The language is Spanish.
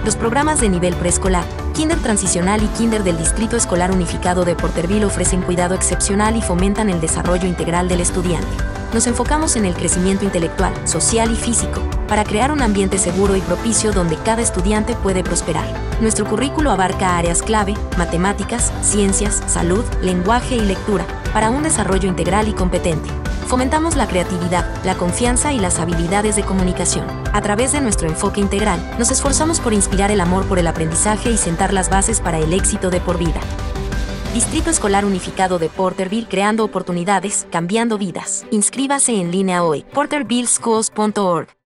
Los programas de nivel preescolar, Kinder Transicional y Kinder del Distrito Escolar Unificado de Porterville ofrecen cuidado excepcional y fomentan el desarrollo integral del estudiante. Nos enfocamos en el crecimiento intelectual, social y físico, para crear un ambiente seguro y propicio donde cada estudiante puede prosperar. Nuestro currículo abarca áreas clave, matemáticas, ciencias, salud, lenguaje y lectura, para un desarrollo integral y competente. Fomentamos la creatividad, la confianza y las habilidades de comunicación. A través de nuestro enfoque integral, nos esforzamos por inspirar el amor por el aprendizaje y sentar las bases para el éxito de por vida. Distrito Escolar Unificado de Porterville, creando oportunidades, cambiando vidas. Inscríbase en línea hoy. portervilleschools.org